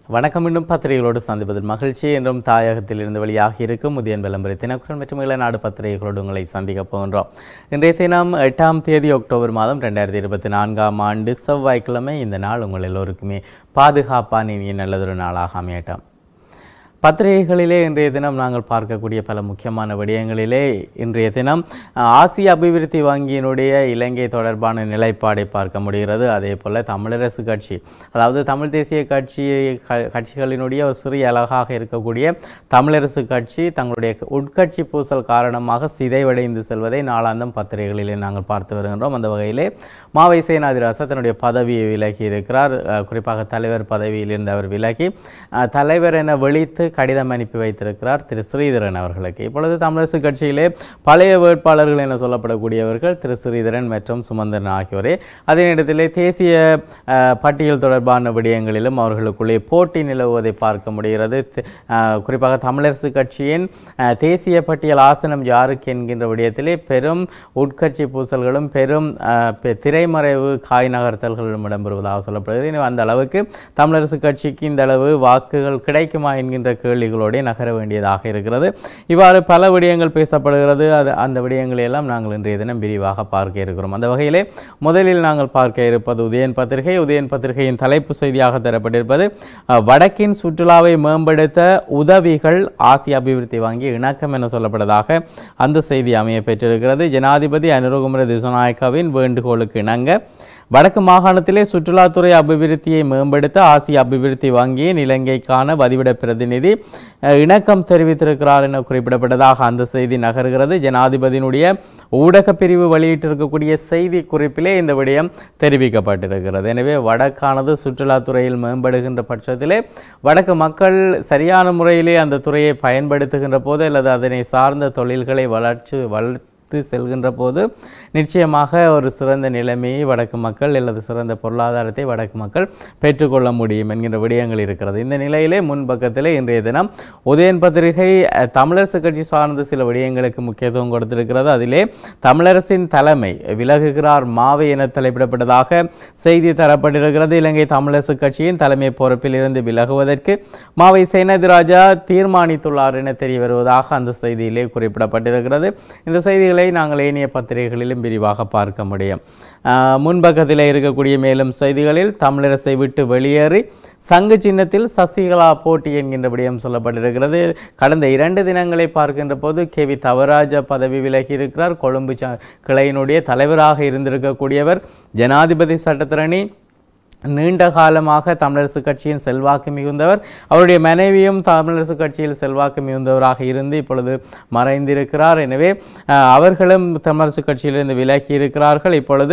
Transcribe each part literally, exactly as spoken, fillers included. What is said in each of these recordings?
வணக்கம். இன்னும் பத்திரிகைகளோடு சந்திப்பதில் மகிழ்ச்சி. என்றும் தாயகத்தில் இருந்து வெளியாகி இருக்கும் உதயன் விளம்பர தினக்குரல் மற்றும் இளநாடு பத்திரிகைகளோடு உங்களை சந்திக்கப் போகின்றோம். இன்றைய தினம் எட்டாம் தேதி அக்டோபர் மாதம் ரெண்டாயிரத்தி இருபத்தி நான்காம் ஆண்டு செவ்வாய்க்கிழமை. இந்த நாள் உங்கள் எல்லோருக்குமே பாதுகாப்பான இனிய நல்லதொரு நாளாக அமையட்டும். பத்திரிகைகளிலே இன்றைய தினம் நாங்கள் பார்க்கக்கூடிய பல முக்கியமான விடயங்களிலே இன்றைய தினம் ஆசிய அபிவிருத்தி வங்கியினுடைய இலங்கை தொடர்பான நிலைப்பாடை பார்க்க முடிகிறது. அதே போல் தமிழரசு கட்சி, அதாவது தமிழ் தேசிய கட்சி கட்சிகளினுடைய ஒரு சிறிய அழகாக இருக்கக்கூடிய தமிழரசு கட்சி தங்களுடைய உட்கட்சி பூசல் காரணமாக சிதைவடைந்து செல்வதை நாளாந்தம் பத்திரிகைகளிலே நாங்கள் பார்த்து வருகின்றோம். அந்த வகையிலே மாவை சேனாதிராசா தன்னுடைய பதவியை விலகி இருக்கிறார். குறிப்பாக தலைவர் பதவியிலிருந்து அவர் விலகி தலைவர் என வெளித்து கடிதம் அனுப்பி வைத்திருக்கிறார் திரு ஸ்ரீதரன் அவர்களுக்கு. இப்பொழுது தமிழரசு கட்சியிலே பழைய வேட்பாளர்கள் என சொல்லப்படக்கூடியவர்கள் திரு ஸ்ரீதரன் மற்றும் சுமந்திரன் ஆகியோரே. அதே நேரத்திலே தேசிய பட்டியல் தொடர்பான விடயங்களிலும் அவர்களுக்குள்ளே போட்டி நிலவுவதை பார்க்க முடிகிறது. குறிப்பாக தமிழரசு கட்சியின் தேசிய பட்டியல் ஆசனம் யாருக்கு என்கின்ற விடயத்திலே பெரும் உட்கட்சி பூசல்களும் பெரும் திரைமறைவு காய் நகர்த்தல்களும் இடம்பெறுவதாக சொல்லப்படுகிறது. அந்த அளவுக்கு தமிழரசு கட்சிக்கு இந்த அளவு வாக்குகள் கிடைக்குமா என்கின்ற கேள்விகளோடு நகர வேண்டியதாக இருக்கிறது. இவ்வாறு பல விடயங்கள் பேசப்படுகிறது. அது அந்த விடயங்களை எல்லாம் நாங்கள் இன்றைய தினம் விரிவாக பார்க்க இருக்கிறோம். அந்த வகையிலே முதலில் நாங்கள் பார்க்க இருப்பது உதயன் பத்திரிகை. உதயன் பத்திரிகையின் தலைப்பு செய்தியாக தரப்பட்டிருப்பது வடக்கின் சுற்றுலாவை மேம்படுத்த உதவிகள் ஆசிய அபிவிருத்தி வங்கி இணக்கம் என சொல்லப்பட்டதாக அந்த செய்தி அமைய பெற்றிருக்கிறது. ஜனாதிபதி அனுரகுமார திசாநாயக்காவின் வேண்டுகோளுக்கு இணங்க வடக்கு மாகாணத்திலே சுற்றுலாத்துறை அபிவிருத்தியை மேம்படுத்த ஆசிய அபிவிருத்தி வங்கியின் இலங்கைக்கான வதிவிட பிரதிநிதி இணக்கம் தெரிவித்திருக்கிறார் என குறிப்பிடப்பட்டதாக அந்த செய்தி நகர்கிறது. ஜனாதிபதியினுடைய ஊடக பிரிவு வெளியிட்டிருக்கக்கூடிய செய்தி குறிப்பிலே இந்த விடயம் தெரிவிக்கப்பட்டிருக்கிறது. எனவே வடக்கானது சுற்றுலாத்துறையில் மேம்படுகின்ற பட்சத்திலே வடக்கு மக்கள் சரியான முறையிலே அந்த துறையை பயன்படுத்துகின்ற போது அல்லது அதனை சார்ந்த தொழில்களை வளர்ச்சி வளர்த்து செல்கின்ற போது நிச்சயமாக ஒரு சிறந்த நிலைமையை வடக்கு மக்கள் அல்லது சிறந்த பொருளாதாரத்தை வடக்கு மக்கள் பெற்றுக்கொள்ள முடியும் என்கின்ற விடயங்கள் இருக்கிறது. இந்த நிலையிலே முன்பக்கத்திலே இன்றைய தினம் உதயன் பத்திரிகை தமிழரசு கட்சி சார்ந்த சில விடயங்களுக்கு முக்கியத்துவம் கொடுத்திருக்கிறது. அதிலே தமிழரசின் தலைமை விலகுகிறார் மாவை என தலைப்பிடப்பட்டதாக செய்தி தரப்பட்டிருக்கிறது. இலங்கை தமிழரசு கட்சியின் தலைமை பொறுப்பில் இருந்து விலகுவதற்கு மாவை சேனாதிராஜா தீர்மானித்துள்ளார் என தெரிய வருவதாக அந்த செய்தியிலே குறிப்பிடப்பட்டிருக்கிறது. இந்த செய்திகளை நாங்கள் ஏனைய பத்திரிகைகளிலும் விரிவாக பார்க்க முடியும். முன்பக்கத்தில் இருக்கக்கூடிய மேலும் செய்திகளில் தமிழரசை விட்டு வெளியேறி சங்கு சின்னத்தில் சசிகலா போட்டி என்கின்ற விடயம் சொல்லப்பட்டிருக்கிறது. கடந்த இரண்டு தினங்களை பார்க்கின்ற போது கே வி தவராஜா பதவி விலகி இருக்கிறார். கொழும்பு கிளையினுடைய தலைவராக இருந்திருக்கக்கூடியவர் ஜனாதிபதி சட்டத்திரணி, நீண்ட காலமாக தமிழரசு கட்சியின் செல்வாக்கு மிகுந்தவர். அவருடைய மனைவியும் தமிழரசு கட்சியில் செல்வாக்கு மிகுந்தவராக இருந்து இப்பொழுது மறைந்திருக்கிறார். எனவே அவர்களும் தமிழரசு கட்சியிலிருந்து விலகி இருக்கிறார்கள். இப்பொழுது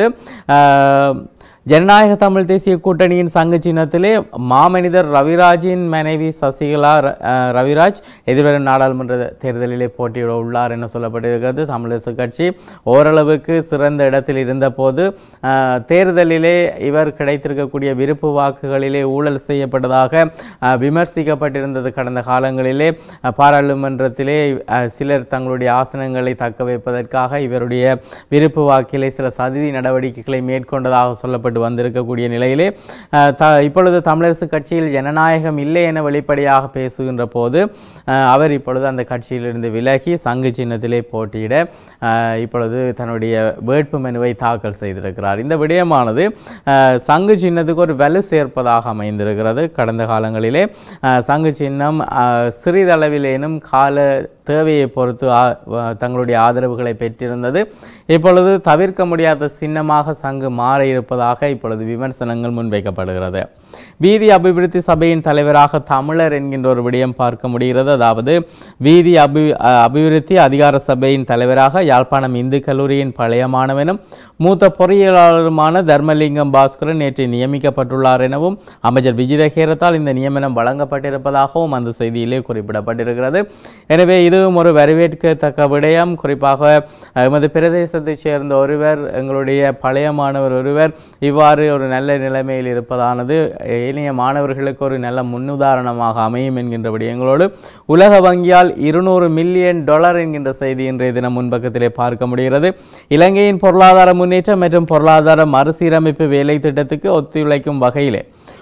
ஜனநாயக தமிழ் தேசிய கூட்டணியின் சங்கு சின்னத்திலே மாமனிதர் ரவிராஜின் மனைவி சசிகலா ரவிராஜ் எதிர்வரும் நாடாளுமன்ற தேர்தலிலே போட்டியிட உள்ளார் என சொல்லப்பட்டிருக்கிறது. தமிழரசு கட்சி ஓரளவுக்கு சிறந்த இடத்தில் இருந்தபோது தேர்தலிலே இவர் கிடைத்திருக்கக்கூடிய விருப்பு வாக்குகளிலே ஊழல் செய்யப்பட்டதாக விமர்சிக்கப்பட்டிருந்தது. கடந்த காலங்களிலே பாராளுமன்றத்திலே சிலர் தங்களுடைய ஆசனங்களை தக்க வைப்பதற்காக இவருடைய விருப்பு வாக்கிலே சில சதி நடவடிக்கைகளை மேற்கொண்டதாக சொல்லப்பட்டு வந்திருக்கக்கூடிய நிலையிலே இப்பொழுது தமிழரசு கட்சியில் ஜனநாயகம் இல்லை என வெளிப்படையாக பேசுகின்ற போது அவர் இப்பொழுது அந்த கட்சியிலிருந்து விலகி சங்கு சின்னத்திலே போட்டியிட இப்பொழுது தன்னுடைய வேட்பு மனுவை தாக்கல் செய்திருக்கிறார். இந்த விடயமானது சங்கு சின்னத்துக்கு ஒரு வலு சேர்ப்பதாக அமைந்திருக்கிறது. கடந்த காலங்களிலே சங்கு சின்னம் சிறிதளவிலேனும் கால தேவையை பொறுத்து தங்களுடைய ஆதரவுகளை பெற்றிருந்தது. இப்பொழுது தவிர்க்க முடியாத சின்னமாக சங்கு மாற இருப்பதாக இப்பொழுது விமர்சனங்கள் முன்வைக்கப்படுகிறது. வீதி அபிவிருத்தி சபையின் தலைவராக தமிழர் என்கின்ற ஒரு விடயம் பார்க்க முடிகிறது. அதாவது வீதி அபி அபிவிருத்தி அதிகார சபையின் தலைவராக யாழ்ப்பாணம் இந்து கல்லூரியின் பழைய மாணவனும் மூத்த பொறியியலாளருமான தர்மலிங்கம் பாஸ்கரன் நேற்று நியமிக்கப்பட்டுள்ளார் எனவும் அமைச்சர் விஜிதஹேரத்தால் இந்த நியமனம் வழங்கப்பட்டிருப்பதாகவும் அந்த செய்தியிலே குறிப்பிடப்பட்டிருக்கிறது. எனவே இதுவும் ஒரு வரவேற்கத்தக்க விடயம். குறிப்பாக எமது பிரதேசத்தைச் சேர்ந்த ஒருவர், எங்களுடைய பழைய மாணவர் ஒருவர் இவ்வாறு ஒரு நல்ல நிலைமையில் இருப்பதானது ஏனைய மாணவர்களுக்கு ஒரு நல்ல முன்னுதாரணமாக அமையும் என்கின்ற விடயங்களோடு உலக வங்கியால் இருநூறு மில்லியன் டாலர் என்கின்ற செய்தி இன்றைய தினம் முன்பக்கத்திலே பார்க்க முடிகிறது. இலங்கையின் பொருளாதார முன்னேற்றம் மற்றும் பொருளாதார மறுசீரமைப்பு வேலை திட்டத்துக்கு ஒத்துழைக்கும் வகையிலே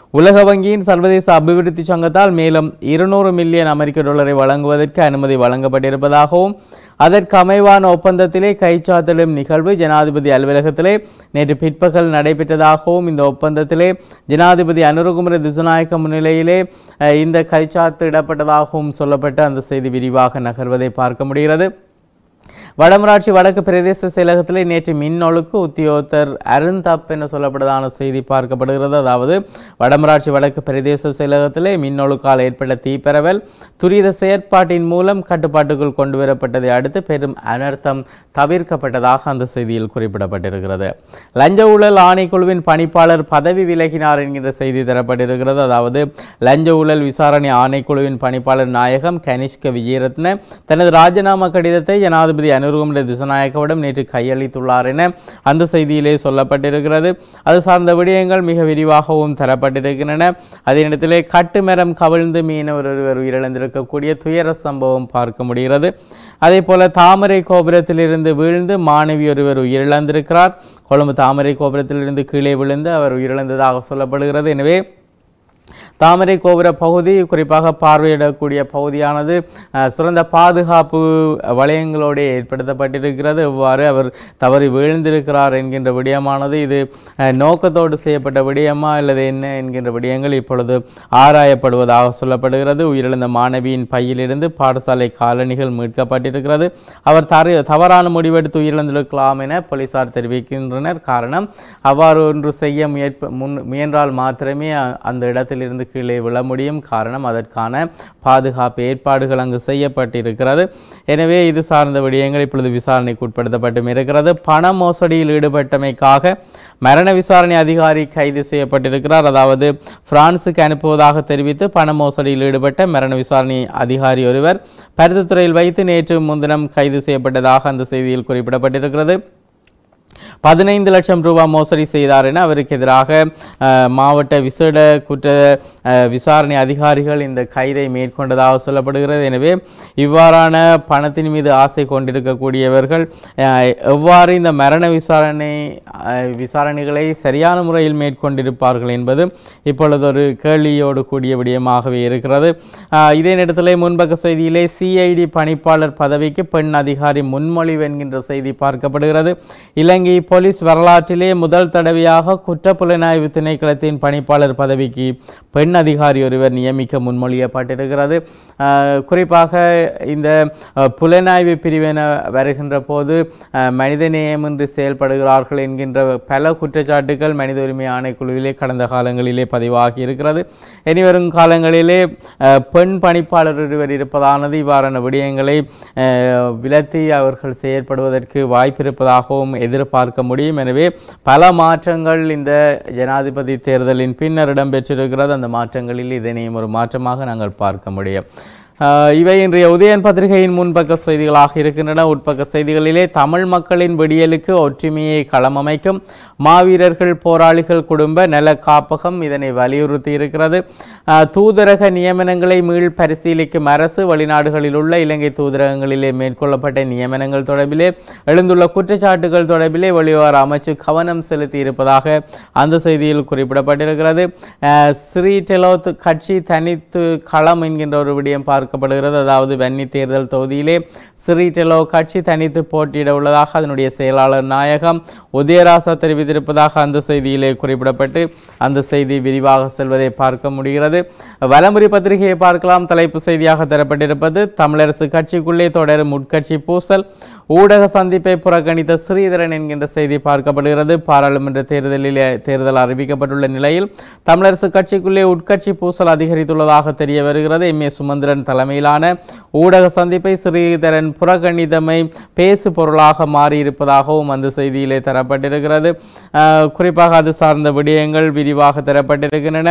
உலக வங்கியின் சர்வதேச அபிவிருத்தி சங்கத்தால் மேலும் இருநூறு மில்லியன் அமெரிக்க டாலரை வழங்குவதற்கு அனுமதி வழங்கப்பட்டிருப்பதாகவும் அதற்கு அமைவான ஒப்பந்தத்திலே கைச்சாத்திடும் நிகழ்வு ஜனாதிபதி அலுவலகத்திலே நேற்று பிற்பகல் நடைபெற்றதாகவும் இந்த ஒப்பந்தத்திலே ஜனாதிபதி அனுரகுமார திசுநாயக்க முன்னிலையிலே இந்த கைச்சாத்திடப்பட்டதாகவும் சொல்லப்பட்ட அந்த செய்தி விரிவாக நகர்வதை பார்க்க முடிகிறது. வடமராட்சி வடக்கு பிரதேச செயலகத்திலே நேற்று மின்னொழுக்கு உத்தியோகத்தர் அருந்தப் என சொல்லப்பட்டதான செய்தி பார்க்கப்படுகிறது. அதாவது வடமராட்சி வடக்கு பிரதேச செயலகத்திலே மின்னொழுக்கால் ஏற்பட்ட தீப்பரவல் துரித செயற்பாட்டின் மூலம் கட்டுப்பாட்டுக்குள் கொண்டு வரப்பட்டதை அடுத்து பெரும் அனர்த்தம் தவிர்க்கப்பட்டதாக அந்த செய்தியில் குறிப்பிடப்பட்டிருக்கிறது. லஞ்ச ஊழல் ஆணைக்குழுவின் பணிப்பாளர் பதவி விலகினார் என்கின்ற செய்தி தரப்பட்டிருக்கிறது. அதாவது லஞ்ச ஊழல் விசாரணை ஆணைக்குழுவின் பணிப்பாளர் நாயகம் கனிஷ்க விஜயரத்ன தனது ராஜினாமா கடிதத்தை ஜனாதிபதி அனுரகுமார திசுநாயக்கவிடம் நேற்று கையளித்துள்ளார் என அந்த செய்தியிலே சொல்லப்பட்டிருக்கிறது. அது சார்ந்த விடயங்கள் மிக விரிவாகவும் தரப்பட்டிருக்கின்றன. அதே நேரத்திலே கட்டுமரம் கவிழ்ந்து மீனவர் ஒருவர் உயிரிழந்திருக்கக்கூடிய துயர சம்பவம் பார்க்க முடிகிறது. அதே போல தாமரை கோபுரத்திலிருந்து வீழ்ந்து மாணவி ஒருவர் உயிரிழந்திருக்கிறார். கொழும்பு தாமரை கோபுரத்திலிருந்து கீழே விழுந்து அவர் உயிரிழந்ததாக சொல்லப்படுகிறது. எனவே தாமரை கோபுர பகுதி குறிப்பாக பார்வையிடக்கூடிய பகுதியானது சிறந்த பாதுகாப்பு வளையங்களோடு ஏற்படுத்தப்பட்டிருக்கிறது. இவ்வாறு அவர் தவறி வீழ்ந்திருக்கிறார் என்கின்ற விடயமானது இது நோக்கத்தோடு செய்யப்பட்ட விடயமா அல்லது என்ன என்கின்ற விடயங்கள் இப்பொழுது ஆராயப்படுவதாக சொல்லப்படுகிறது. உயிரிழந்த மாணவியின் பையிலிருந்து பாடசாலை காலணிகள் மீட்கப்பட்டிருக்கிறது. அவர் தர தவறான முடிவெடுத்து உயிரிழந்திருக்கலாம் என போலீசார் தெரிவிக்கின்றனர். காரணம் அவ்வாறு ஒன்று செய்ய முயற்ப முன் முயன்றால் மாத்திரமே அந்த இடத்தில் இருந்து கீழே விழ முடியும். காரணம் அதற்கான பாதுகாப்பு ஏற்பாடுகள் அங்கு செய்யப்பட்டிருக்கிறது. எனவே இது சார்ந்த விடயங்கள் இப்பொழுது விசாரணைக்கு உட்படுத்தப்பட்டும் இருக்கிறது. பண மோசடியில் ஈடுபட்டமைக்காக மரண விசாரணை அதிகாரி கைது செய்யப்பட்டிருக்கிறார். அதாவது பிரான்சுக்கு அனுப்புவதாக தெரிவித்து பண மோசடியில் ஈடுபட்ட மரண விசாரணை அதிகாரி ஒருவர் பருத்தித்துறையில் வைத்து நேற்று முன்தினம் கைது செய்யப்பட்டதாக அந்த செய்தியில் குறிப்பிடப்பட்டிருக்கிறது. பதினைந்து லட்சம் ரூபாய் மோசடி செய்தார் என அவருக்கு எதிராக மாவட்ட விசேட குற்ற விசாரணை அதிகாரிகள் இந்த கைதை மேற்கொண்டதாக சொல்லப்படுகிறது. எனவே இவ்வாறான பணத்தின் மீது ஆசை கொண்டிருக்கக்கூடியவர்கள் எவ்வாறு இந்த மரண விசாரணை விசாரணைகளை சரியான முறையில் மேற்கொண்டிருப்பார்கள் என்பது இப்பொழுது ஒரு கேள்வியோடு கூடிய விடயமாகவே இருக்கிறது. இதே நேரத்தில் முன்பக்க செய்தியிலே சிஐடி பணிப்பாளர் பதவிக்கு பெண் அதிகாரி முன்மொழிவு என்கின்ற செய்தி பார்க்கப்படுகிறது. இலங்கை போலீஸ் வரலாற்றிலே முதல் தடவையாக குற்றப்புலனாய்வு திணைக்களத்தின் பணிப்பாளர் பதவிக்கு பெண் அதிகாரி ஒருவர் நியமிக்க முன்மொழியப்பட்டிருக்கிறது. குறிப்பாக இந்த புலனாய்வு பிரிவின வருகின்ற போது மனிதநேயமின்றி செயல்படுகிறார்கள் என்கின்ற பல குற்றச்சாட்டுகள் மனித உரிமை ஆணைக்குழுவிலே கடந்த காலங்களிலே பதிவாகி இருக்கிறது. இனிவரும் காலங்களிலே பெண் பணிப்பாளர் ஒருவர் இருப்பதானது இவ்வாறான விடயங்களை விலத்தி அவர்கள் செயற்படுவதற்கு வாய்ப்பிருப்பதாகவும் எதிர்ப்பு பார்க்க முடியும். எனவே பல மாற்றங்கள் இந்த ஜனாதிபதி தேர்தலின் பின்னர் இடம்பெற்றிருக்கிறது. அந்த மாற்றங்களில் இதனையும் ஒரு மாற்றமாக நாங்கள் பார்க்க முடியும். இவை இன்றைய உதயன் பத்திரிகையின் முன்பக்க செய்திகளாக இருக்கின்றன. உட்பக்க செய்திகளிலே தமிழ் மக்களின் விடியலுக்கு ஒற்றுமையை களமமைக்கும் மாவீரர்கள் போராளிகள் குடும்ப நல காப்பகம் இதனை வலியுறுத்தி இருக்கிறது. தூதரக நியமனங்களை மீள் பரிசீலிக்கும் அரசு வெளிநாடுகளில் உள்ள இலங்கை தூதரகங்களிலே மேற்கொள்ளப்பட்ட நியமனங்கள் தொடர்பிலே எழுந்துள்ள குற்றச்சாட்டுகள் தொடர்பிலே வெளிவார அமைச்சு கவனம் செலுத்தி இருப்பதாக அந்த செய்தியில் குறிப்பிடப்பட்டிருக்கிறது. ஸ்ரீ டெலோத் கட்சி தனித்து களம் என்கின்ற ஒரு விடயம் பார்க்க ப்படுகிறது. அதாவது வன்னி தேர்தல் தொகுதியிலே சிறிடெலோ கட்சி தனித்து போட்டியிட உள்ளதாக அதனுடைய செயலாளர் நாயகம் உதயராசா தெரிவித்திருப்பதாக அந்த செய்தியிலே குறிப்பிடப்பட்டு அந்த செய்தி விரிவாக செல்வதை பார்க்க முடிகிறது. வலமுறை பத்திரிகையை பார்க்கலாம். தலைப்பு செய்தியாக தரப்பட்டிருப்பது தமிழரசு கட்சிக்குள்ளே தொடரும் உட்கட்சி பூசல், ஊடக சந்திப்பை புறக்கணித்த ஸ்ரீதரன் என்கின்ற செய்தி பார்க்கப்படுகிறது. பாராளுமன்ற தேர்தலில் தேர்தல் அறிவிக்கப்பட்டுள்ள நிலையில் தமிழரசு கட்சிக்குள்ளே உட்கட்சி பூசல் அதிகரித்துள்ளதாக தெரிய வருகிறது. எம் ஏ சுமந்திரன் தலைமையிலான ஊடக சந்திப்பை ஸ்ரீதரன் புறக்கணித்தமை பேசு பொருளாக மாறியிருப்பதாகவும் அந்த செய்தியிலே தரப்பட்டிருக்கிறது. குறிப்பாக அது சார்ந்த விடயங்கள் விரிவாக தரப்பட்டிருக்கின்றன.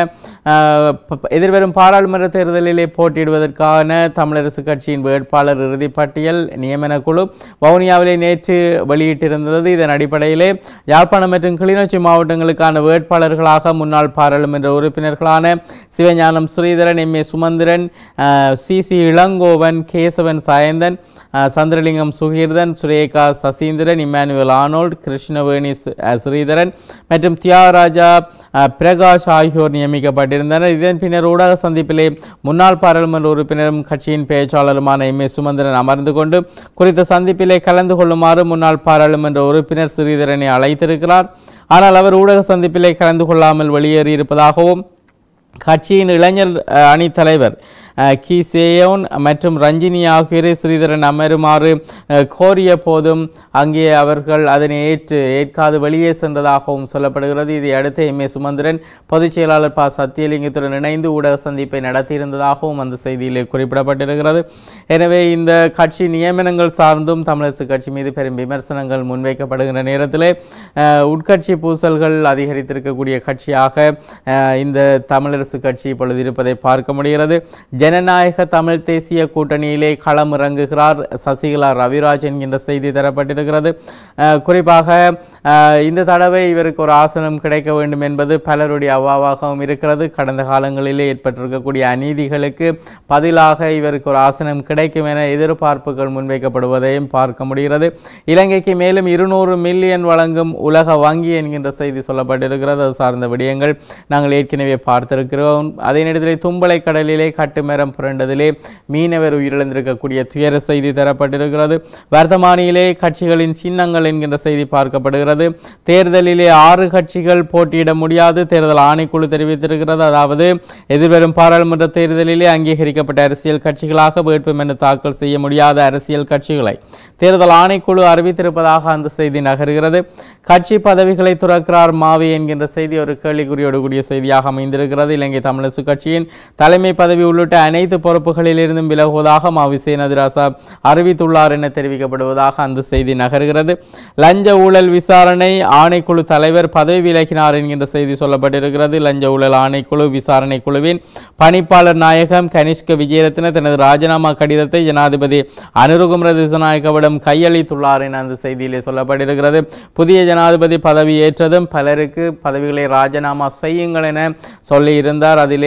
எதிர்வரும் பாராளுமன்ற தேர்தலிலே போட்டியிடுவதற்கான தமிழரசு கட்சியின் வேட்பாளர் இறுதிப் பட்டியல் நியமன குழு வவுனியாவிலே நேற்று வெளியிட்டிருந்தது. இதன் அடிப்படையிலே யாழ்ப்பாணம் மற்றும் கிளிநொச்சி மாவட்டங்களுக்கான வேட்பாளர்களாக முன்னாள் பாராளுமன்ற உறுப்பினர்களான Sivagnanam Sritharan, M A Sumanthiran, C C C Ilangovan, Kesavan Sayanthan, Chandralingam Sukirthan, Sureka Sasindran, Emmanuel Arnold, Krishnaveni Sritharan மற்றும் தியாகராஜா பிரகாஷ் ஆகியோர் நியமிக்கப்பட்டிருந்தனர். இதன் பின்னர் ஊடக சந்திப்பிலே முன்னாள் பாராளுமன்ற உறுப்பினரும் கட்சியின் பேச்சாளருமான எம் ஏ சுமந்திரன் அமர்ந்து கொண்டு குறித்த சந்திப்பிலே கலந்து கொள்ளுமாறு முன்னாள் பாராளுமன்ற உறுப்பினர் ஸ்ரீதரனை அழைத்திருக்கிறார். ஆனால் அவர் ஊடக சந்திப்பிலே கலந்து கொள்ளாமல் வெளியேறியிருப்பதாகவும் கட்சியின் இளைஞர் அணி தலைவர் கி சேயோன் மற்றும் ரஞ்சினி ஆகியோரை ஸ்ரீதரன் அமருமாறு கோரிய போதும் அங்கே அவர்கள் அதனை ஏற்று ஏற்காது வெளியே சென்றதாகவும் சொல்லப்படுகிறது. இதை அடுத்து எம் ஏ சுமந்திரன் பொதுச் செயலாளர் ப சத்தியலிங்கத்துடன் இணைந்து ஊடக சந்திப்பை நடத்தியிருந்ததாகவும் அந்த செய்தியிலே குறிப்பிடப்பட்டிருக்கிறது. எனவே இந்த கட்சி நியமனங்கள் சார்ந்தும் தமிழரசு கட்சி மீது பெரும் விமர்சனங்கள் முன்வைக்கப்படுகின்ற நேரத்திலே உட்கட்சி பூசல்கள் அதிகரித்திருக்கக்கூடிய கட்சியாக இந்த தமிழரசு கட்சி இப்பொழுது இருப்பதை பார்க்க முடிகிறது. ஜனநாயக தமிழ் தேசிய கூட்டணியிலே களம் இறங்குகிறார் சசிகலா ரவிராஜ் என்கின்ற செய்தி தரப்பட்டிருக்கிறது. குறிப்பாக இந்த தடவை இவருக்கு ஒரு ஆசனம் கிடைக்க வேண்டும் என்பது பலருடைய அவாவாகவும் இருக்கிறது. கடந்த காலங்களிலே ஏற்பட்டிருக்கக்கூடிய அநீதிகளுக்கு பதிலாக இவருக்கு ஒரு ஆசனம் கிடைக்கும் என எதிர்பார்ப்புகள் முன்வைக்கப்படுவதையும் பார்க்க முடிகிறது. இலங்கைக்கு மேலும் இருநூறு மில்லியன் வழங்கும் உலக வங்கி என்கின்ற செய்தி சொல்லப்பட்டிருக்கிறது. அது சார்ந்த விடயங்கள் நாங்கள் ஏற்கனவே பார்த்திருக்கிறோம். அதே நேரத்தில் தும்பளை கடலிலே கட்டுமரம் புரண்டதிலே மீனவர் உயிரிழந்திருக்கக்கூடிய துயர செய்தி தரப்பட்டிருக்கிறது. வர்த்தமானியிலே கட்சிகளின் சின்னங்கள் என்கின்ற செய்தி பார்க்கப்படுகிறது. தேர்தலிலே ஆறு கட்சிகள் போட்டியிட முடியாது தேர்தல் ஆணைக்குழு தெரிவித்திருக்கிறது. அதாவது எதிர்வரும் பாராளுமன்ற தேர்தலிலே அங்கீகரிக்கப்பட்ட அரசியல் கட்சிகளாக வேட்புமனு தாக்கல் செய்ய முடியாத அரசியல் கட்சிகளை தேர்தல் ஆணைக்குழு அறிவித்திருப்பதாக அந்த செய்தி நகர்கிறது. கட்சி பதவிகளை துறக்கிறார் மாவி என்கின்ற செய்தி ஒரு கேள்விக்குறியோடு கூடிய செய்தியாக அமைந்திருக்கிறது. இலங்கை தமிழரசு கட்சியின் தலைமை பதவி உள்ளிட்ட அனைத்து பொறுப்புகளில் இருந்தும் விலகுவதாக மாவி சேனாதிராசா அறிவித்துள்ளார் என தெரிவிக்கப்படுவதாக அந்த செய்தி நகர்கிறது. லஞ்ச ஊழல் விசாரணை ஆணைக்குழு தலைவர் பதவி விலகினார் என்கின்ற செய்தி சொல்லப்பட்டிருக்கிறது. லஞ்ச ஊழல் ஆணைக்குழு விசாரணை குழுவின் பணிப்பாளர் நாயகம் கனிஷ்க விஜயரத்ன தனது ராஜினாமா கடிதத்தை ஜனாதிபதி அனுருகுமர திசாநாயக்கவிடம் கையளித்துள்ளார் என அந்த செய்தியிலே சொல்லப்பட்டிருக்கிறது. புதிய ஜனாதிபதி பதவி ஏற்றதும் பலருக்கு பதவிகளை ராஜினாமா செய்யுங்கள் என சொல்லி இருந்தார். அதிலே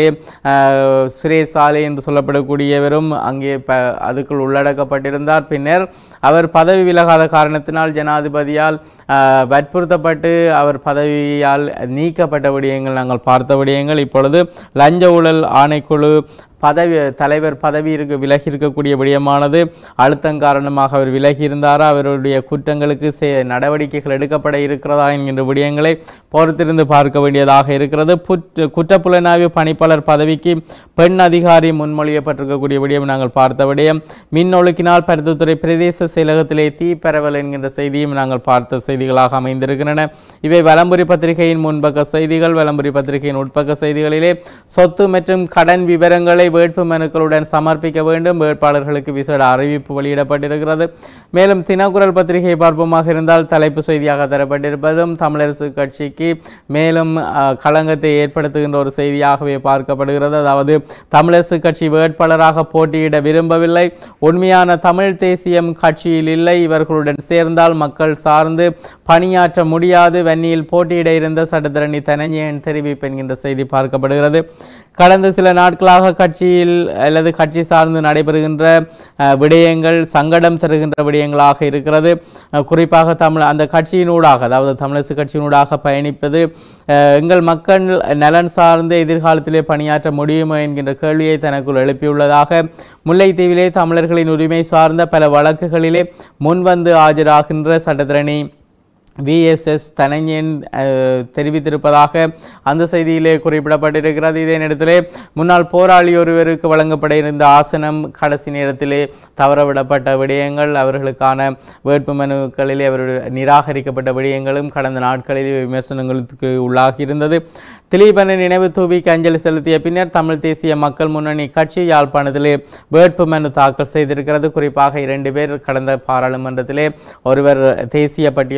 சிரேசாலை என்று சொல்லப்படக்கூடியவரும் அங்கே அதுக்குள் உள்ளடக்கப்பட்டிருந்தார். பின்னர் அவர் பதவி விலகாத காரணத்தினால் ஜனாதிபதியால் வற்புறுத்தப்பட்டு அவர் பதவியால் நீக்கப்பட்ட விடயங்கள் நாங்கள் பார்த்த விடயங்கள். இப்பொழுது லஞ்ச ஊழல் ஆணைக்குழு பதவி தலைவர் பதவி இருக்க விலகி இருக்கக்கூடிய விடயமானது அழுத்தம் காரணமாக அவர் விலகி இருந்தாரா, அவருடைய குற்றங்களுக்கு நடவடிக்கைகள் எடுக்கப்பட இருக்கிறதா என்கின்ற விடயங்களை பொறுத்திருந்து பார்க்க வேண்டியதாக இருக்கிறது. குற்றப்புலனாய்வு பணிப்பாளர் பதவிக்கு பெண் அதிகாரி முன்மொழியப்பட்டிருக்கக்கூடிய விடயம் நாங்கள் பார்த்த விடயம். மின் ஒழுக்கினால் பருத்தித்துறை பிரதேச செயலகத்திலே தீ பரவல் என்கின்ற செய்தியும் நாங்கள் பார்த்த செய்திகளாக அமைந்திருக்கின்றன. இவை வலம்புரி பத்திரிகையின் முன்பக்க செய்திகள். வலம்புரி பத்திரிகையின் உட்பக்க செய்திகளிலே சொத்து மற்றும் கடன் விவரங்களை வேட்பு மனுக்களுடன் சமர்ப்பிக்க வேண்டும். வேட்பாளர்களுக்கு விசேட அறிவிப்பு வெளியிடப்பட்டிருக்கிறது. மேலும் தினக்குரல் பத்திரிகை பார்ப்போமாக இருந்தால் தலைப்பு செய்தியாக தரப்பட்டிருப்பதும் தமிழரசு கட்சிக்கு மேலும் களங்கத்தை ஏற்படுத்துகின்ற ஒரு செய்தியாகவே பார்க்கப்படுகிறது. அதாவது தமிழரசு கட்சி வேட்பாளராக போட்டியிட விரும்பவில்லை, உண்மையான தமிழ் தேசியம் கட்சியில் இல்லை, இவர்களுடன் சேர்ந்தால் மக்கள் சார்ந்து பணியாற்ற முடியாது, வன்னியில் போட்டியிட இருந்த சட்டத்தரணி தனஞ்சயன் தெரிவிப்பு என்கின்ற செய்தி பார்க்கப்படுகிறது. கடந்த சில நாட்களாக கட்சியில் அல்லது கட்சி சார்ந்து நடைபெறுகின்ற விடயங்கள் சங்கடம் தருகின்ற விடயங்களாக இருக்கிறது. குறிப்பாக தமிழ் அந்த கட்சியினூடாக அதாவது தமிழரசு கட்சியினூடாக பயணிப்பது எங்கள் மக்கள் நலன் சார்ந்து எதிர்காலத்திலே பணியாற்ற முடியுமா என்கின்ற கேள்வியை தனக்குள் எழுப்பியுள்ளதாக முல்லைத்தீவிலே தமிழர்களின் உரிமை சார்ந்த பல வழக்குகளிலே முன்வந்து ஆஜராகின்ற சட்டத்தரணி வி எஸ் எஸ் தனஞ்சயன் தெரிவித்திருப்பதாக அந்த செய்தியிலே குறிப்பிடப்பட்டிருக்கிறது. இதே நேரத்திலே முன்னாள் போராளி ஒருவருக்கு வழங்கப்பட இருந்த ஆசனம் கடைசி நேரத்திலே தவறவிடப்பட்ட விடயங்கள், அவர்களுக்கான வேட்புமனுக்களிலே அவருடைய நிராகரிக்கப்பட்ட விடயங்களும் கடந்த நாட்களில் விமர்சனங்களுக்கு உள்ளாகி இருந்தது. திலீபனை நினைவு தூவிக்கு அஞ்சலி செலுத்திய பின்னர் தமிழ் தேசிய மக்கள் முன்னணி கட்சி யாழ்ப்பாணத்திலே வேட்புமனு தாக்கல் செய்திருக்கிறது. குறிப்பாக இரண்டு பேர் கடந்த பாராளுமன்றத்திலே ஒருவர் தேசிய பட்டியலூடாகவும்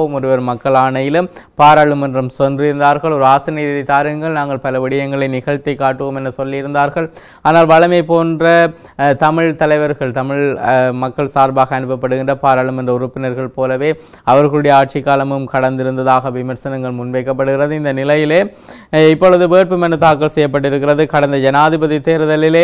ஊடாகவும் ஒருவர் மக்கள் ஆணையிலும் பாராளுமன்றம் சென்றிருந்தார்கள். ஒரு ஆசனத்தை தாருங்கள், நாங்கள் பல விடயங்களை நிகழ்த்தி காட்டுவோம் என சொல்லியிருந்தார்கள். ஆனால் வளமை போன்ற தமிழ் தலைவர்கள், தமிழ் மக்கள் சார்பாக அனுப்பப்படுகின்ற பாராளுமன்ற உறுப்பினர்கள் போலவே அவர்களுடைய ஆட்சி காலமும் கடந்திருந்ததாக விமர்சனங்கள் முன்வைக்கப்படுகிறது. இந்த நிலையிலே இப்பொழுது வேட்புமனு தாக்கல் செய்யப்பட்டிருக்கிறது. கடந்த ஜனாதிபதி தேர்தலிலே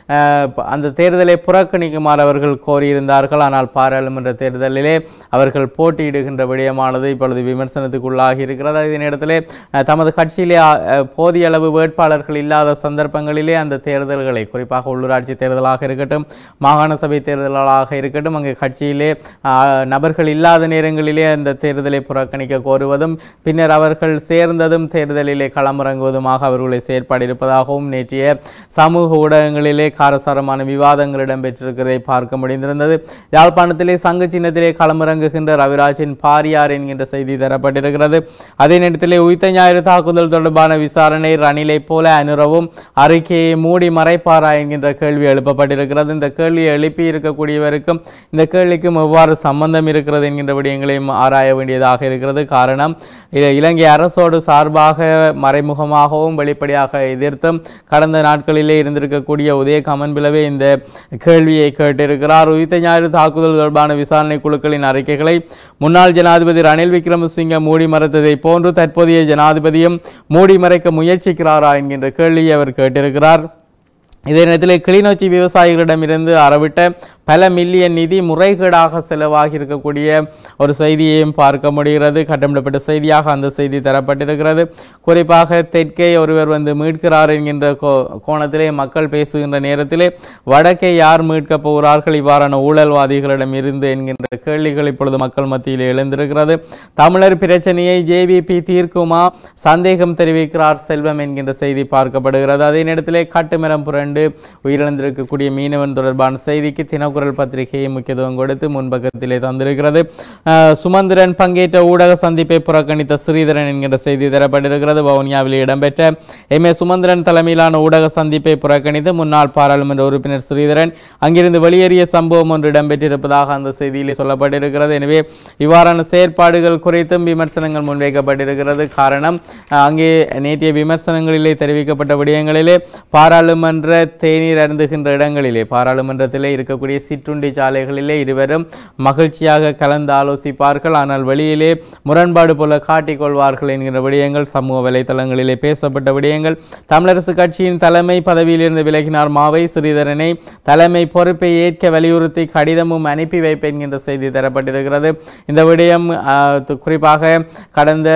அந்த தேர்தலை புறக்கணிக்குமாறு அவர்கள் கோரியிருந்தார்கள். ஆனால் பாராளுமன்ற தேர்தலிலே அவர்கள் போட்டியிடுகின்ற விடயமானது இப்பொழுது விமர்சனத்துக்குள்ளாகி இருக்கிறது. இதே நேரத்திலே தமது கட்சியிலே போதிய அளவு வேட்பாளர்கள் இல்லாத சந்தர்ப்பங்களிலே அந்த தேர்தல்களை, குறிப்பாக உள்ளூராட்சி தேர்தலாக இருக்கட்டும், மாகாண சபை தேர்தலாக இருக்கட்டும், அங்கே கட்சியிலே நபர்கள் இல்லாத நேரங்களிலே அந்த தேர்தலை புறக்கணிக்க கோருவதும் பின்னர் அவர்கள் சேர்ந்ததும் தேர்தலிலே களமிறங்குவதுமாக அவர்களுடைய செயற்பாடு இருப்பதாகவும் நேற்றைய சமூக ஊடகங்களிலே காரசாரமான விவாதங்கள் இடம்பெற்றிருக்கிறதை பார்க்க முடிந்திருந்தது. யாழ்ப்பாணத்திலே சங்கு சின்னத்திலே களமிறங்குகின்ற ரவிராஜின் பாரியார் என்கின்ற செய்தி தரப்பட்டிருக்கிறது. அதே நேரத்திலே உயிர்த்த ஞாயிறு தாக்குதல் தொடர்பான விசாரணை ரணிலை போல அனுரவும் அறிக்கையை மூடி மறைப்பாரா என்கின்ற கேள்வி எழுப்பப்பட்டிருக்கிறது. இந்த கேள்வியை எழுப்பி இருக்கக்கூடியவருக்கும் இந்த கேள்விக்கும் எவ்வாறு சம்பந்தம் இருக்கிறது என்கின்ற விடயங்களையும் ஆராய வேண்டியதாக இருக்கிறது. காரணம், இலங்கை அரசோடு சார்பாக மறைமுகமாகவும் வெளிப்படையாக எதிர்த்தும் கடந்த நாட்களிலே இருந்திருக்கக்கூடிய உதய கமன்பிலவே இந்த கேள்வியை கேட்டிருக்கிறார். உயிர்த்த ஞாயிறு தாக்குதல் தொடர்பான விசாரணை குழுக்களின் அறிக்கைகளை முன்னாள் ஜனாதிபதி ரணில் விக்ரமசிங்க மூடி மறைத்ததை போன்று தற்போதைய ஜனாதிபதியும் மூடி மறைக்க முயற்சிக்கிறாரா என்கின்ற கேள்வியை அவர் கேட்டிருக்கிறார். இதே நேரத்தில் கிளிநொச்சி விவசாயிகளிடமிருந்து அறவிட்ட பல மில்லியன் நிதி முறைகேடாக செலவாகி இருக்கக்கூடிய ஒரு செய்தியையும் பார்க்க முடிகிறது. கட்டமிடப்பட்ட செய்தியாக அந்த செய்தி தரப்பட்டிருக்கிறது. குறிப்பாக தெற்கே ஒருவர் வந்து மீட்கிறார் என்கின்ற கோணத்திலே மக்கள் பேசுகின்ற நேரத்திலே வடக்கே யார் மீட்கப் போகிறார்கள் இவ்வாறான ஊழல்வாதிகளிடம் இருந்து என்கின்ற கேள்விகள் இப்பொழுது மக்கள் மத்தியில் எழுந்திருக்கிறது. தமிழர் பிரச்சனையை ஜேவிபி தீர்க்குமா சந்தேகம் தெரிவிக்கிறார் செல்வம் என்கின்ற செய்தி பார்க்கப்படுகிறது. அதே நேரத்திலே கட்டுமரம் புரண்டு உயிரிழந்திருக்கக்கூடிய மீனவன் தொடர்பான செய்திக்கு தினக்குரல் பத்திரிகையை முக்கியத்துவம் கொடுத்து முன்பக்கத்திலே தந்திருக்கிறது. சுமந்திரன் பங்கேற்ற ஊடக சந்திப்பை புறக்கணித்த ஸ்ரீதரன் என்கின்ற செய்தி தரப்பட்டிருக்கிறது. வவுனியாவில் இடம்பெற்ற எம் ஏ சுமந்திரன் தலைமையிலான ஊடக சந்திப்பை புறக்கணித்து முன்னாள் பாராளுமன்ற உறுப்பினர் ஸ்ரீதரன் அங்கிருந்து வெளியேறிய சம்பவம் ஒன்று இடம்பெற்றிருப்பதாக அந்த செய்தியிலே சொல்லப்பட்டிருக்கிறது. எனவே இவ்வாறான செயற்பாடுகள் குறித்தும் விமர்சனங்கள் முன்வைக்கப்பட்டிருக்கிறது. காரணம், அங்கே நேற்றைய விமர்சனங்களிலே தெரிவிக்கப்பட்ட விடயங்களிலே பாராளுமன்ற தேநீர் அருந்துகின்ற இடங்களிலே, பாராளுமன்றத்திலே இருக்கக்கூடிய சிற்றுண்டி சாலைகளிலே இருவரும் மகிழ்ச்சியாக கலந்து ஆலோசிப்பார்கள். ஆனால் வெளியிலே முரண்பாடு போல காட்டிக்கொள்வார்கள் என்கிற விடயங்கள் சமூக வலைதளங்களிலே பேசப்பட்ட விடயங்கள். தமிழரசு கட்சியின் தலைமை பதவியிலிருந்து விலகினார் மாவை ஸ்ரீதரனை தலைமை பொறுப்பை ஏற்க வலியுறுத்தி கடிதமும் அனுப்பி வைப்பு என்கின்ற செய்தி தரப்பட்டிருக்கிறது. இந்த விடயம் குறிப்பாக கடந்த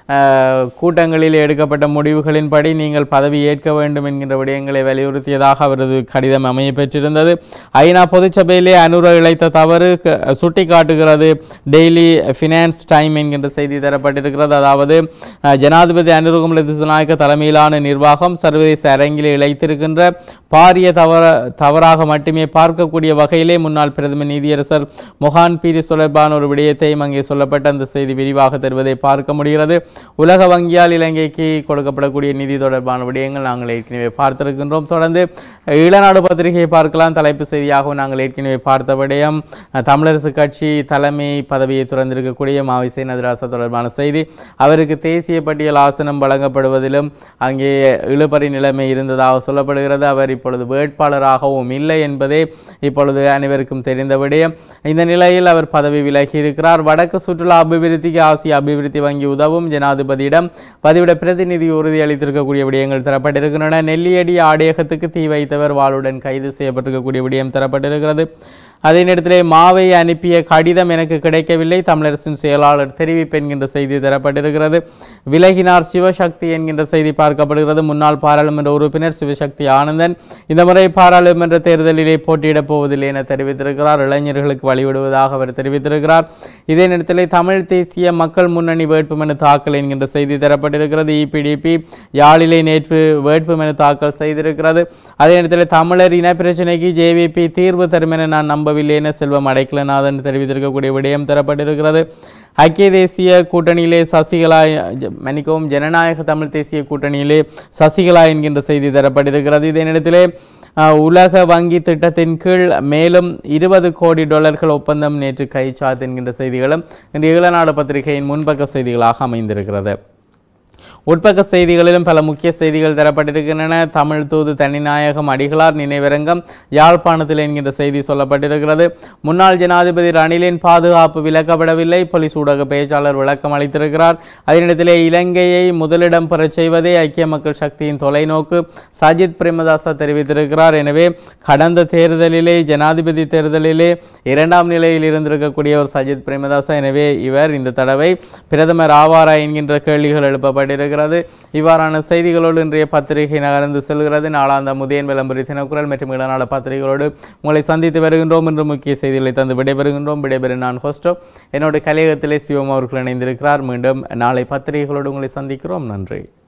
கூட்டங்களில் எடுக்கப்பட்ட முடிவுகளின்படி நீங்கள் பதவி ஏற்க வேண்டும் என்கின்ற விடயங்களை வலியுறுத்தியதாக அவரது கடிதம் அமைய பெற்றிருந்தது. ஐநா பொதுச்சபையிலே அனுர இழைத்த தவறு சுட்டி காட்டுகிறது டெய்லி ஃபினான்ஸ் டைம் என்கின்ற செய்தி தரப்பட்டிருக்கிறது. அதாவது ஜனாதிபதி அனுரகுமார திசாநாயக்க தலைமையிலான நிர்வாகம் சர்வதேச அரங்கிலே இழைத்திருக்கின்ற பாரிய தவற தவறாக மட்டுமே பார்க்கக்கூடிய வகையிலே முன்னாள் பிரதமர் நீதியரசர் மொஹான் பீரிஸ் தொடர்பான ஒரு விடயத்தையும் அங்கே சொல்லப்பட்ட அந்த செய்தி விரிவாக தருவதை பார்க்க முடிகிறது. உலக வங்கியால் இலங்கைக்கு கொடுக்கப்படக்கூடிய நிதி தொடர்பான விடயங்கள் நாங்கள் ஏற்கனவே பார்த்திருக்கின்றோம். தொடர்ந்து ஈழநாடு பத்திரிகையை பார்க்கலாம். தலைப்பு செய்தியாகவும் நாங்கள் ஏற்கனவே பார்த்த விடயம் தமிழரசு கட்சி தலைமை பதவியை துறந்திருக்கக்கூடிய மாவை சேனதிராசா தொடர்பான செய்தி. அவருக்கு தேசிய பட்டியல் ஆசனம் வழங்கப்படுவதிலும் அங்கே இழுபறி நிலைமை இருந்ததாக சொல்லப்படுகிறது. அவர் இப்பொழுது வேட்பாளராகவும் இல்லை என்பதே இப்பொழுது அனைவருக்கும் தெரிந்த விடயம். இந்த நிலையில் அவர் பதவி விலகி இருக்கிறார். வடக்கு சுற்றுலா அபிவிருத்திக்கு ஆசிய அபிவிருத்தி வங்கி உதவும் ஜனாதிபதியிடம் பதிவிட பிரதிநிதி உறுதியளித்திருக்கக்கூடிய விடயங்கள் தரப்பட்டிருக்கின்றன. நெல்லியடி ஆடையகத்துக்கு தீ வைத்தவர் வாளுடன் கைது செய்யப்பட்டிருக்கக்கூடிய விடயம் தரப்பட்டிருக்கிறது. அதே நேரத்திலே மாவை அனுப்பிய கடிதம் எனக்கு கிடைக்கவில்லை, தமிழரசின் செயலாளர் தெரிவிப்பு என்கின்ற செய்தி தரப்பட்டிருக்கிறது. விலகினார் சிவசக்தி என்கின்ற செய்தி பார்க்கப்படுகிறது. முன்னாள் பாராளுமன்ற உறுப்பினர் சிவசக்தி ஆனந்தன் இந்த முறை பாராளுமன்ற தேர்தலிலே போட்டியிடப் போவதில்லை என தெரிவித்திருக்கிறார். இளைஞர்களுக்கு வழிவிடுவதாக அவர் தெரிவித்திருக்கிறார். இதே நேரத்திலே தமிழ் தேசிய மக்கள் முன்னணி வேட்புமனு தாக்கல் என்கின்ற செய்தி தரப்பட்டிருக்கிறது. இபிடிபி யாழிலே நேற்று வேட்புமனு தாக்கல் செய்திருக்கிறது. அதே நேரத்தில் தமிழர் இன பிரச்சனைக்கு ஜேவிபி தீர்வு தரும் என நான் நம்ப நம்பவில்லை என செல்வம் அடைக்கலநாதன் தெரிவித்திருக்கக்கூடிய விடயம் தரப்பட்டிருக்கிறது. ஐக்கிய தேசிய கூட்டணியிலே சசிகலா மன்னிக்கவும் ஜனநாயக தமிழ் தேசிய கூட்டணியிலே சசிகலா என்கின்ற செய்தி தரப்பட்டிருக்கிறது. இதே நேரத்திலே உலக வங்கி திட்டத்தின் கீழ் மேலும் இருபது கோடி டாலர்கள் ஒப்பந்தம் நேற்று கைச்சாத்து என்கின்ற செய்திகளும் இந்த ஈழநாடு பத்திரிகையின் முன்பக்க செய்திகளாக அமைந்திருக்கிறது. உட்பக்க செய்திகளிலும் பல முக்கிய செய்திகள் தரப்பட்டிருக்கின்றன. தமிழ் தூது தனிநாயகம் அடிகளார் நினைவரங்கம் யாழ்ப்பாணத்தில் என்கின்ற செய்தி சொல்லப்பட்டிருக்கிறது. முன்னாள் ஜனாதிபதி ரணிலின் பாதுகாப்பு விலக்கப்படவில்லை, போலீஸ் ஊடக பேச்சாளர் விளக்கம் அளித்திருக்கிறார். அதனிடத்திலே இலங்கையை முதலிடம் பெறச் செய்வதே ஐக்கிய மக்கள் சக்தியின் தொலைநோக்கு சஜித் பிரேமதாச தெரிவித்திருக்கிறார். எனவே கடந்த தேர்தலிலே ஜனாதிபதி தேர்தலிலே இரண்டாம் நிலையில் இருந்திருக்கக்கூடிய ஒரு சஜித் பிரேமதாச, எனவே இவர் இந்த தடவை பிரதமர் ஆவாரா என்கின்ற கேள்விகள் எழுப்பப்பட்டிருக்கிறது. இவ்வாறான செய்திகளோடு இன்றைய பத்திரிகை நகர்ந்து செல்கிறது. நாளாந்த முதியன் விளம்பரி தினக்குரல் மற்றும் இளநாடு பத்திரிகைகளோடு உங்களை சந்தித்து வருகின்றோம். இன்று முக்கிய செய்திகளை தந்து விடைபெறுகின்றோம். விடைபெறும் நான் ஹோஸ்டோ, என்னோட கலையகத்திலே சிவம் அவர்கள் இணைந்திருக்கிறார். மீண்டும் நாளை பத்திரிகைகளோடு உங்களை சந்திக்கிறோம். நன்றி.